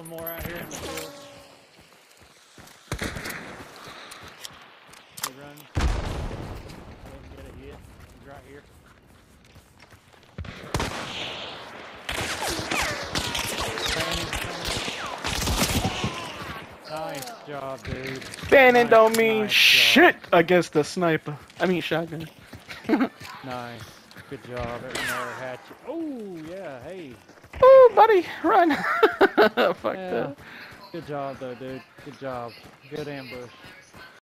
one more out here in the field. He runs. Doesn't get a hit. He's right here. Nice job, dude. Standing don't mean nice shit job. against the sniper. I mean shotgun. Nice. Good job. There's another hatchet. Oh, yeah. Hey. Oh, buddy, run. Fuck Yeah. that. Good job, though, dude. Good job. Good ambush.